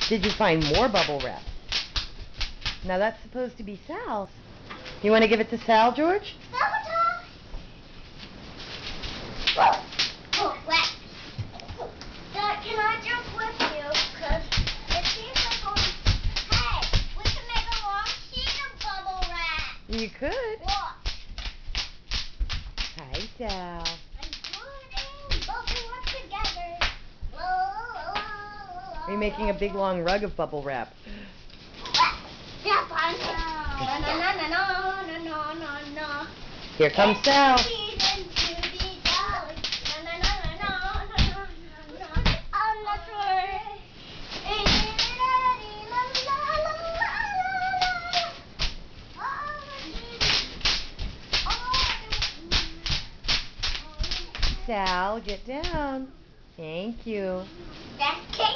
Did you find more bubble wrap? Now that's supposed to be Sal's. You want to give it to Sal, George? Oh, wet. Dad, can I jump with you? Because it seems like hey, we can make a long sheet of bubble wrap. You could. Look. Hi, Sal. I'm putting bubble wrap together. Are you making a big long rug of bubble wrap? Here comes Sal. Sal, get down. Thank you. That's cake.